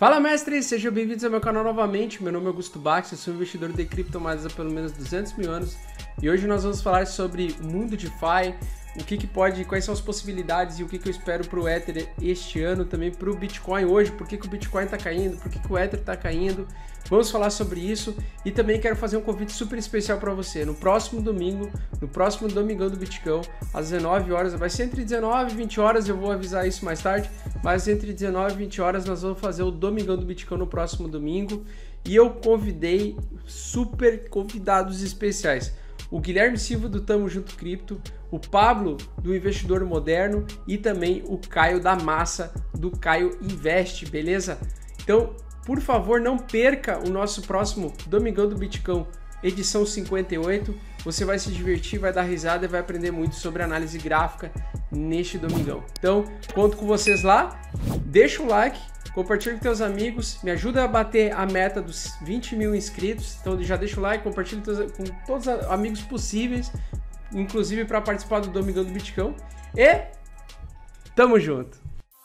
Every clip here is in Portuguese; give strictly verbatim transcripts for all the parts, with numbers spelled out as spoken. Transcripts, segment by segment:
Fala, mestre! Sejam bem-vindos ao meu canal novamente. Meu nome é Augusto Bax, eu sou investidor de criptomoedas há pelo menos duzentos mil anos e hoje nós vamos falar sobre o mundo DeFi, o que, que pode, quais são as possibilidades e o que, que eu espero para o Ether este ano, também para o Bitcoin hoje, por que, que o Bitcoin está caindo, por que, que o Ether está caindo. Vamos falar sobre isso e também quero fazer um convite super especial para você. No próximo domingo, no próximo Domingão do Bitcão, às dezenove horas, vai ser entre dezenove e vinte horas, eu vou avisar isso mais tarde, mas entre dezenove e vinte horas nós vamos fazer o Domingão do Bitcão no próximo domingo e eu convidei super convidados especiais. O Guilherme Silva do Tamo Junto Cripto, o Pablo do Investidor Moderno e também o Caio da Massa do Caio Invest, beleza? Então, por favor, não perca o nosso próximo Domingão do Bitcão, edição cinquenta e oito. Você vai se divertir, vai dar risada e vai aprender muito sobre análise gráfica neste domingão. Então, conto com vocês lá. Deixa o like, compartilha com teus amigos, me ajuda a bater a meta dos vinte mil inscritos. Então já deixa o like, compartilha com todos os amigos possíveis, inclusive para participar do Domingão do Bitcão. E tamo junto!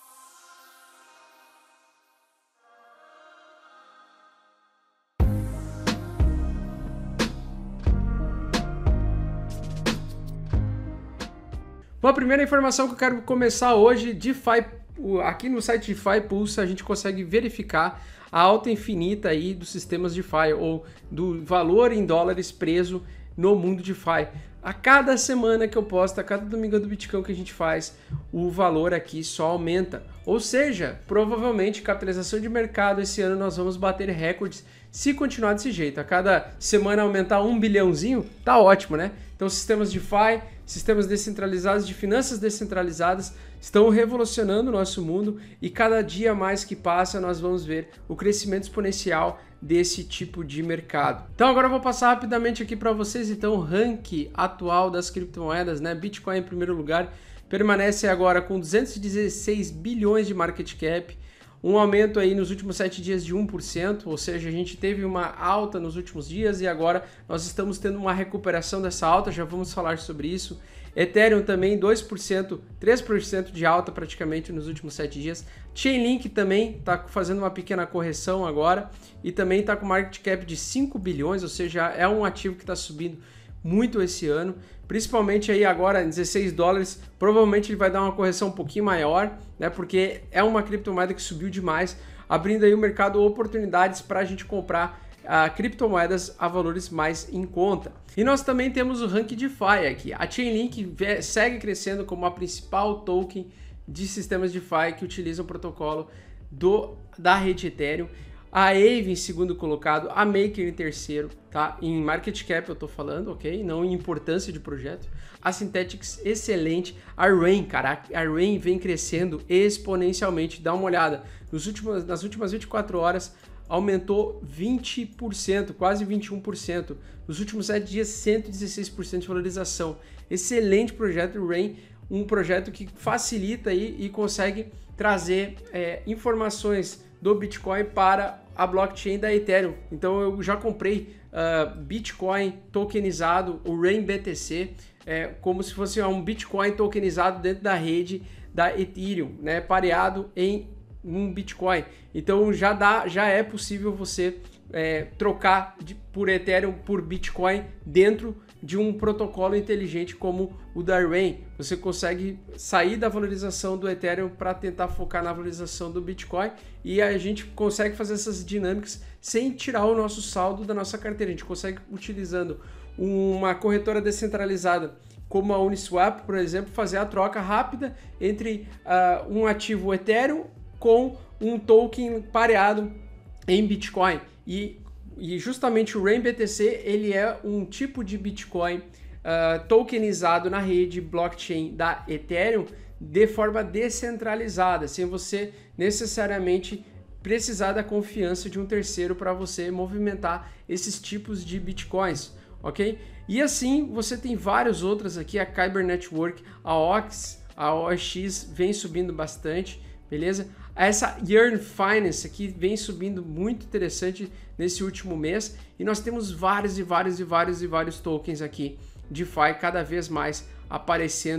Bom, a primeira informação que eu quero começar hoje, DeFi, aqui no site DeFi Pulse a gente consegue verificar a alta infinita aí dos sistemas DeFi ou do valor em dólares preso no mundo DeFi. A cada semana que eu posto, a cada Domingão do Bitcão que a gente faz, o valor aqui só aumenta. Ou seja, provavelmente capitalização de mercado esse ano nós vamos bater recordes se continuar desse jeito. A cada semana aumentar um bilhãozinho, tá ótimo, né? Então sistemas DeFi, sistemas descentralizados de finanças descentralizadas estão revolucionando o nosso mundo e cada dia mais que passa nós vamos ver o crescimento exponencial desse tipo de mercado. Então agora eu vou passar rapidamente aqui para vocês então o ranking atual das criptomoedas, né? Bitcoin em primeiro lugar permanece agora com duzentos e dezesseis bilhões de market cap, um aumento aí nos últimos sete dias de um por cento, ou seja, a gente teve uma alta nos últimos dias e agora nós estamos tendo uma recuperação dessa alta, já vamos falar sobre isso. Ethereum também dois por cento, três por cento de alta praticamente nos últimos sete dias. Chainlink também está fazendo uma pequena correção agora e também está com market cap de cinco bilhões, ou seja, é um ativo que está subindo muito esse ano, principalmente aí agora em dezesseis dólares, provavelmente ele vai dar uma correção um pouquinho maior, né, porque é uma criptomoeda que subiu demais, abrindo aí o mercado oportunidades para a gente comprar uh, criptomoedas a valores mais em conta. E nós também temos o ranking DeFi aqui, a Chainlink segue crescendo como a principal token de sistemas DeFi que utilizam o protocolo do, da rede Ethereum. A Aave em segundo colocado, a Maker em terceiro, tá? Em market cap eu tô falando, ok? Não em importância de projeto. A Synthetix, excelente. A Rain, cara, a Rain vem crescendo exponencialmente. Dá uma olhada. Nos últimos, nas últimas vinte e quatro horas, aumentou vinte por cento, quase vinte e um por cento. Nos últimos sete dias, cento e dezesseis por cento de valorização. Excelente projeto Rain, um projeto que facilita aí e consegue trazer é, informações do Bitcoin para a blockchain da Ethereum. Então eu já comprei uh, Bitcoin tokenizado, o Rain B T C, é, como se fosse um Bitcoin tokenizado dentro da rede da Ethereum, né, pareado em um Bitcoin. Então já dá, já é possível você é, trocar de, por Ethereum por Bitcoin dentro de um protocolo inteligente como o da Rain. Você consegue sair da valorização do Ethereum para tentar focar na valorização do Bitcoin e a gente consegue fazer essas dinâmicas sem tirar o nosso saldo da nossa carteira. A gente consegue, utilizando uma corretora descentralizada como a Uniswap, por exemplo, fazer a troca rápida entre uh, um ativo Ethereum com um token pareado em Bitcoin. E E justamente o Rain B T C ele é um tipo de Bitcoin uh, tokenizado na rede blockchain da Ethereum de forma descentralizada, sem você necessariamente precisar da confiança de um terceiro para você movimentar esses tipos de Bitcoins, ok? E assim você tem vários outros aqui, a Kyber Network, a Ox, a O X vem subindo bastante, beleza? Essa Yearn Finance aqui vem subindo muito interessante nesse último mês e nós temos vários e vários e vários e vários tokens aqui DeFi cada vez mais aparecendo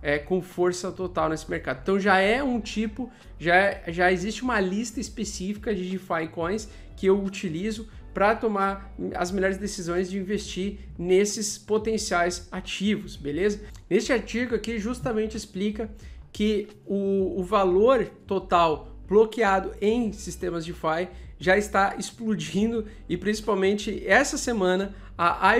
é, com força total nesse mercado. Então já é um tipo, já, é, já existe uma lista específica de DeFi Coins que eu utilizo para tomar as melhores decisões de investir nesses potenciais ativos, beleza? Neste artigo aqui justamente explica que o, o valor total bloqueado em sistemas DeFi já está explodindo e principalmente essa semana a,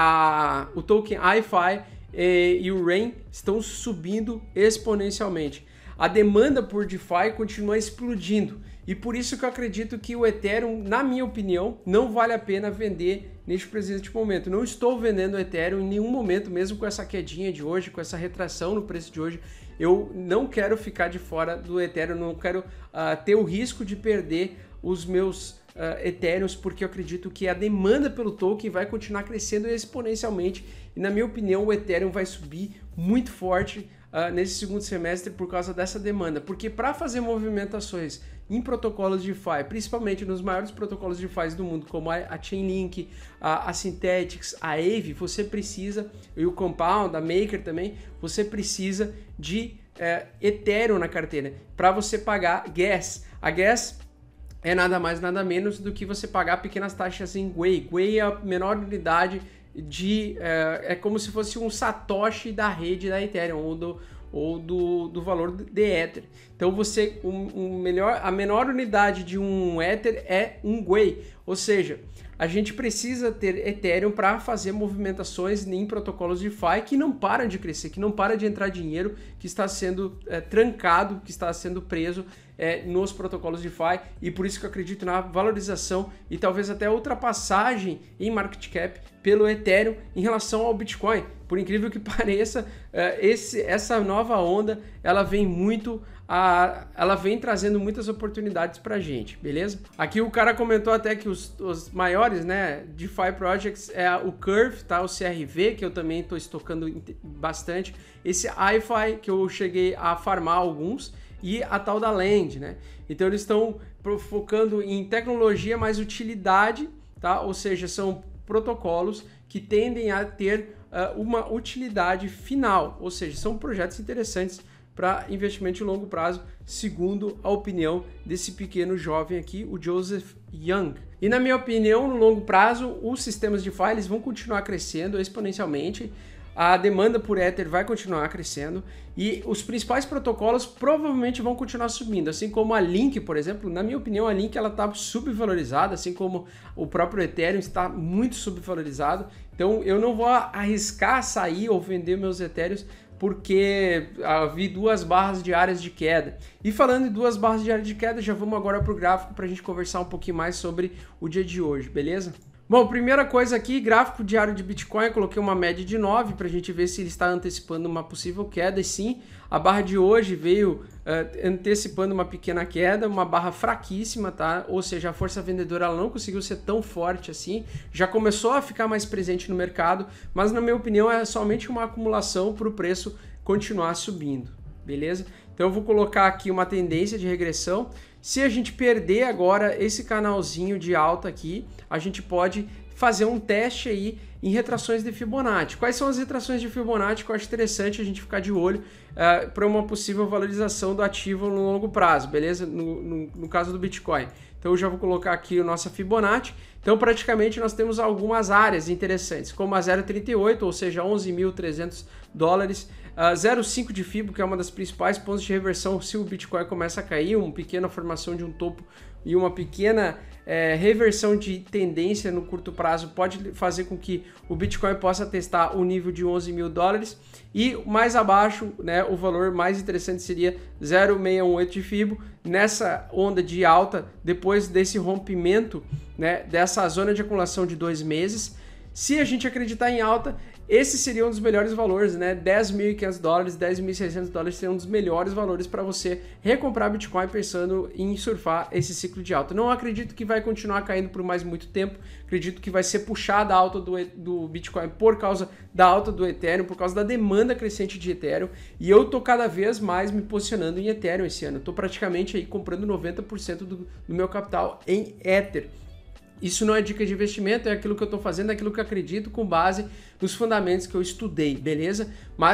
a, o token I F I e, e o Rain estão subindo exponencialmente. A demanda por DeFi continua explodindo e por isso que eu acredito que o Ethereum, na minha opinião, não vale a pena vender neste presente momento. Não estou vendendo o Ethereum em nenhum momento, mesmo com essa quedinha de hoje, com essa retração no preço de hoje. Eu não quero ficar de fora do Ethereum, não quero uh, ter o risco de perder os meus uh, Ethereums, porque eu acredito que a demanda pelo token vai continuar crescendo exponencialmente e, na minha opinião, o Ethereum vai subir muito forte uh, nesse segundo semestre por causa dessa demanda, porque para fazer movimentações em protocolos DeFi, principalmente nos maiores protocolos DeFi do mundo, como a Chainlink, a, a Synthetix, a Aave, você precisa, e o Compound, a Maker também, você precisa de é, Ethereum na carteira para você pagar gas. A gas é nada mais nada menos do que você pagar pequenas taxas em Gwei. Gwei é a menor unidade de... É, é como se fosse um satoshi da rede da Ethereum ou do, ou do, do valor de Ether. Então você, um, um melhor, a menor unidade de um Ether é um Gwei, ou seja, a gente precisa ter Ethereum para fazer movimentações em protocolos DeFi que não param de crescer, que não para de entrar dinheiro, que está sendo é, trancado, que está sendo preso é, nos protocolos DeFi, e por isso que eu acredito na valorização e talvez até ultrapassagem em market cap pelo Ethereum em relação ao Bitcoin. Por incrível que pareça, é, esse, essa nova onda, ela vem muito... A, ela vem trazendo muitas oportunidades pra gente, beleza? Aqui o cara comentou até que os, os maiores, né, DeFi Projects é o Curve, tá? O C R V, que eu também tô estocando bastante. Esse I F I, que eu cheguei a farmar alguns, e a tal da Land, né? Então eles estão focando em tecnologia mais utilidade, tá? Ou seja, são protocolos que tendem a ter uh, uma utilidade final, ou seja, são projetos interessantes para investimento de longo prazo, segundo a opinião desse pequeno jovem aqui, o Joseph Young. E na minha opinião, no longo prazo, os sistemas DeFi eles vão continuar crescendo exponencialmente, a demanda por Ether vai continuar crescendo e os principais protocolos provavelmente vão continuar subindo, assim como a Link, por exemplo. Na minha opinião, a Link ela está subvalorizada, assim como o próprio Ethereum está muito subvalorizado. Então eu não vou arriscar sair ou vender meus Ethereums porque vi duas barras diárias de queda. E falando em duas barras diárias de queda, já vamos agora para o gráfico para a gente conversar um pouquinho mais sobre o dia de hoje, beleza? Bom, primeira coisa aqui, gráfico diário de Bitcoin, eu coloquei uma média de nove para a gente ver se ele está antecipando uma possível queda, e sim, a barra de hoje veio uh, antecipando uma pequena queda, uma barra fraquíssima, tá? Ou seja, a força vendedora ela não conseguiu ser tão forte assim, já começou a ficar mais presente no mercado, mas na minha opinião é somente uma acumulação para o preço continuar subindo, beleza? Então eu vou colocar aqui uma tendência de regressão. Se a gente perder agora esse canalzinho de alta aqui, a gente pode fazer um teste aí em retrações de Fibonacci. Quais são as retrações de Fibonacci que eu acho interessante a gente ficar de olho uh, para uma possível valorização do ativo no longo prazo, beleza? No, no, no caso do Bitcoin. Então eu já vou colocar aqui a nossa Fibonacci. Então praticamente nós temos algumas áreas interessantes, como a zero vírgula trinta e oito, ou seja, onze mil e trezentos dólares, uh, zero vírgula cinco de Fibo, que é uma das principais pontos de reversão se o Bitcoin começa a cair, uma pequena formação de um topo e uma pequena é, reversão de tendência no curto prazo pode fazer com que o Bitcoin possa testar o nível de onze mil dólares, e mais abaixo, né, o valor mais interessante seria zero vírgula seiscentos e dezoito de Fibo, nessa onda de alta, depois desse rompimento, né, dessa zona de acumulação de dois meses. Se a gente acreditar em alta, esse seria um dos melhores valores, né? dez mil e quinhentos dólares, dez mil e seiscentos dólares seriam um dos melhores valores para você recomprar Bitcoin pensando em surfar esse ciclo de alta. Não acredito que vai continuar caindo por mais muito tempo, acredito que vai ser puxada a alta do, do Bitcoin por causa da alta do Ethereum, por causa da demanda crescente de Ethereum, e eu tô cada vez mais me posicionando em Ethereum esse ano. Eu tô praticamente aí comprando noventa por cento do, do meu capital em Ether. Isso não é dica de investimento, é aquilo que eu estou fazendo, é aquilo que eu acredito com base nos fundamentos que eu estudei, beleza? Mas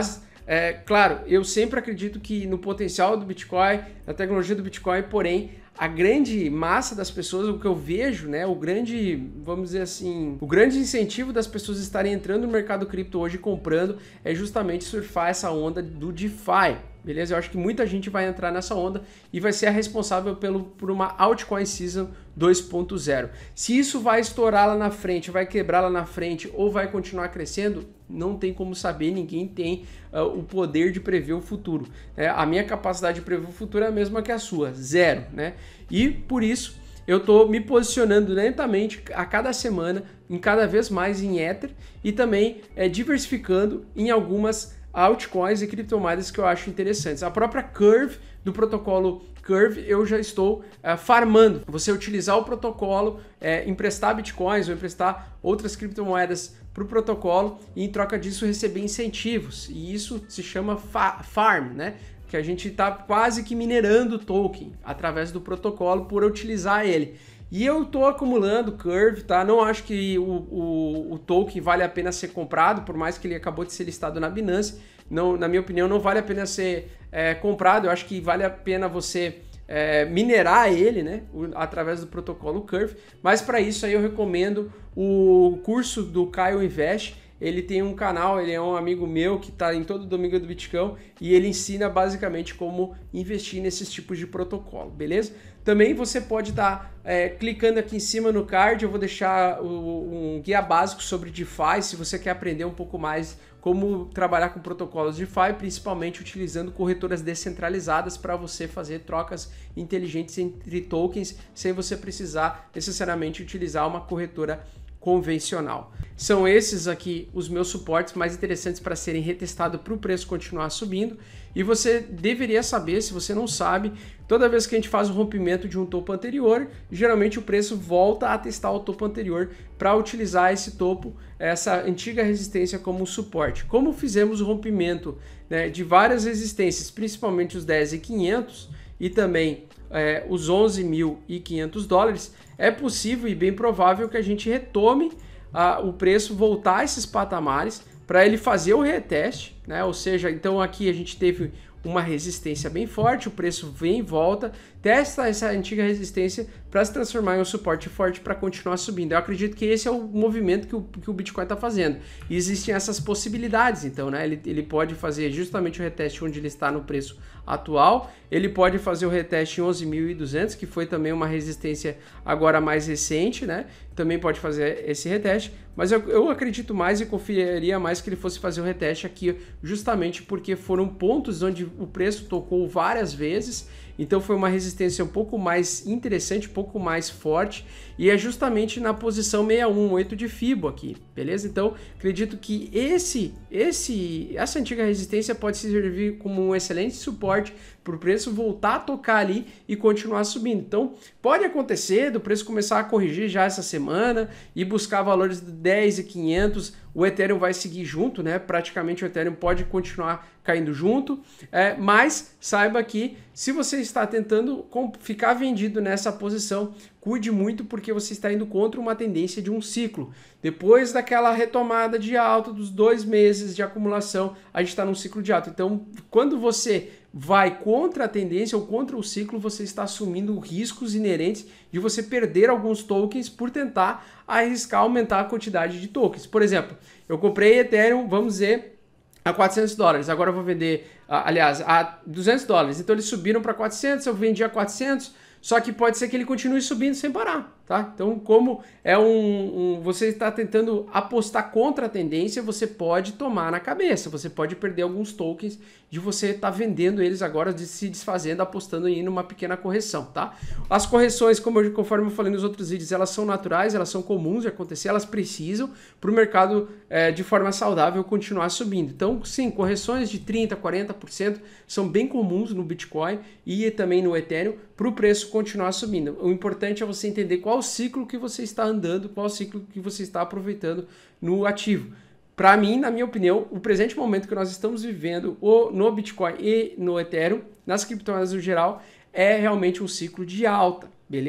é, claro, eu sempre acredito que no potencial do Bitcoin, na tecnologia do Bitcoin, porém, a grande massa das pessoas, o que eu vejo, né, o grande, vamos dizer assim, o grande incentivo das pessoas estarem entrando no mercado cripto hoje e comprando é justamente surfar essa onda do DeFi, beleza? Eu acho que muita gente vai entrar nessa onda e vai ser a responsável pelo, por uma Altcoin Season dois ponto zero. Se isso vai estourar lá na frente, vai quebrar lá na frente ou vai continuar crescendo, não tem como saber, ninguém tem uh, o poder de prever o futuro. É, a minha capacidade de prever o futuro é a mesma que a sua, zero, né? E por isso eu estou me posicionando lentamente a cada semana, em cada vez mais em Ether e também é, diversificando em algumas altcoins e criptomoedas que eu acho interessantes. A própria Curve, do protocolo Curve, eu já estou uh, farmando. Você utilizar o protocolo, é, emprestar bitcoins ou emprestar outras criptomoedas para o protocolo e em troca disso receber incentivos. E isso se chama fa farm, né? Que a gente está quase que minerando o token através do protocolo por utilizar ele. E eu estou acumulando Curve, tá? Não acho que o, o, o token vale a pena ser comprado, por mais que ele acabou de ser listado na Binance. Não, na minha opinião, não vale a pena ser é, comprado. Eu acho que vale a pena você é, minerar ele, né? O, através do protocolo Curve. Mas para isso aí eu recomendo o curso do Caio Invest. Ele tem um canal, ele é um amigo meu que está em todo domingo do Bitcoin e ele ensina basicamente como investir nesses tipos de protocolo, beleza? Também você pode estar tá, é, clicando aqui em cima no card, eu vou deixar o, um guia básico sobre DeFi, se você quer aprender um pouco mais como trabalhar com protocolos DeFi, principalmente utilizando corretoras descentralizadas para você fazer trocas inteligentes entre tokens, sem você precisar necessariamente utilizar uma corretora convencional. São esses aqui os meus suportes mais interessantes para serem retestados para o preço continuar subindo. E você deveria saber, se você não sabe, toda vez que a gente faz o rompimento de um topo anterior, geralmente o preço volta a testar o topo anterior para utilizar esse topo, essa antiga resistência como suporte. Como fizemos o rompimento, né, de várias resistências, principalmente os dez mil e quinhentos e também é, os onze mil e quinhentos dólares, é possível e bem provável que a gente retome a, o preço, voltar a esses patamares para ele fazer o reteste, né? Ou seja, então aqui a gente teve uma resistência bem forte, o preço vem e volta, testa essa antiga resistência para se transformar em um suporte forte para continuar subindo. Eu acredito que esse é o movimento que o, que o Bitcoin está fazendo. E existem essas possibilidades, então, né? Ele, ele pode fazer justamente o reteste onde ele está no preço atual, ele pode fazer o reteste em onze mil e duzentos, que foi também uma resistência agora mais recente, né? Também pode fazer esse reteste, mas eu, eu acredito mais e confiaria mais que ele fosse fazer o reteste aqui, justamente porque foram pontos onde o preço tocou várias vezes, então foi uma resistência um pouco mais interessante, um pouco mais forte, e é justamente na posição seis um oito de Fibo aqui, beleza? Então, acredito que esse, esse, essa antiga resistência pode servir como um excelente suporte para o preço voltar a tocar ali e continuar subindo. Então, pode acontecer do preço começar a corrigir já essa semana e buscar valores de dez mil e quinhentos, o Ethereum vai seguir junto, né? Praticamente o Ethereum pode continuar caindo junto, é, mas saiba que se você está tentando ficar vendido nessa posição, cuide muito porque você está indo contra uma tendência de um ciclo. Depois daquela retomada de alta dos dois meses de acumulação, a gente está num ciclo de alta. Então, quando você vai contra a tendência ou contra o ciclo, você está assumindo riscos inerentes de você perder alguns tokens por tentar arriscar aumentar a quantidade de tokens. Por exemplo, eu comprei Ethereum, vamos dizer, a quatrocentos dólares, agora eu vou vender, aliás, a duzentos dólares, então eles subiram para quatrocentos, eu vendi a quatrocentos, só que pode ser que ele continue subindo sem parar, tá? Então, como é um, um você está tentando apostar contra a tendência, você pode tomar na cabeça, você pode perder alguns tokens de você estar tá vendendo eles agora, de se desfazendo, apostando em uma pequena correção, tá? As correções, como eu, conforme eu falei nos outros vídeos, elas são naturais, elas são comuns de acontecer, elas precisam para o mercado é, de forma saudável continuar subindo. Então, sim, correções de trinta por cento, quarenta por cento são bem comuns no Bitcoin e também no Ethereum para o preço continuar subindo. O importante é você entender qual o ciclo que você está andando, qual o ciclo que você está aproveitando no ativo. Para mim, na minha opinião, o presente momento que nós estamos vivendo no Bitcoin e no Ethereum, nas criptomoedas no geral, é realmente um ciclo de alta, beleza?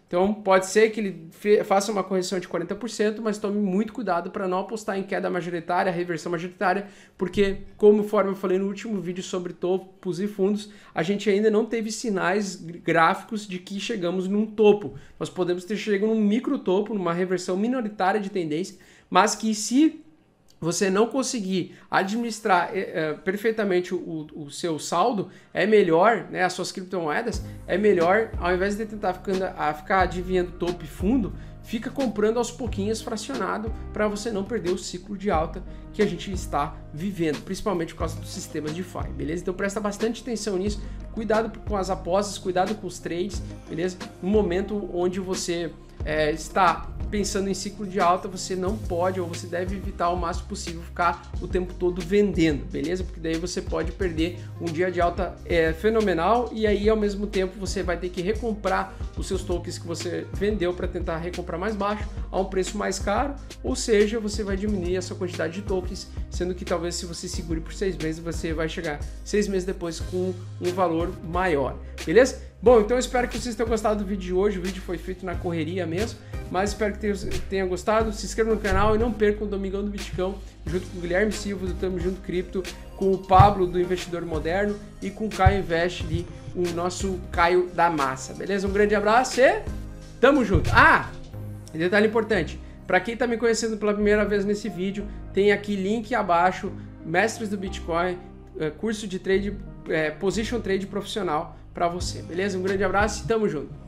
Então pode ser que ele faça uma correção de quarenta por cento, mas tome muito cuidado para não apostar em queda majoritária, reversão majoritária, porque, conforme eu falei no último vídeo sobre topos e fundos, a gente ainda não teve sinais gráficos de que chegamos num topo. Nós podemos ter chegado num micro topo, numa reversão minoritária de tendência, mas que se você não conseguir administrar é, perfeitamente o, o seu saldo, é melhor, né, as suas criptomoedas, é melhor, ao invés de tentar ficando, a ficar adivinhando topo e fundo, fica comprando aos pouquinhos fracionado para você não perder o ciclo de alta que a gente está vivendo, principalmente por causa dos sistemas DeFi, beleza? Então presta bastante atenção nisso, cuidado com as apostas, cuidado com os trades, beleza? No momento onde você é, está pensando em ciclo de alta, você não pode ou você deve evitar ao máximo possível ficar o tempo todo vendendo, beleza? Porque daí você pode perder um dia de alta é, fenomenal e aí ao mesmo tempo você vai ter que recomprar os seus tokens que você vendeu para tentar recomprar mais baixo a um preço mais caro, ou seja, você vai diminuir a sua quantidade de tokens, sendo que talvez se você segure por seis meses, você vai chegar seis meses depois com um valor maior, beleza? Bom, então eu espero que vocês tenham gostado do vídeo de hoje, o vídeo foi feito na correria mesmo, mas espero que tenha gostado, se inscreva no canal e não percam o Domingão do Bitcão, junto com o Guilherme Silva do Tamo Junto Cripto, com o Pablo do Investidor Moderno e com o Caio Invest, ali, o nosso Caio da Massa, beleza? Um grande abraço e tamo junto! Ah, detalhe importante, para quem está me conhecendo pela primeira vez nesse vídeo, tem aqui link abaixo, Mestres do Bitcoin, curso de trade, Position Trade profissional para você, beleza? Um grande abraço e tamo junto!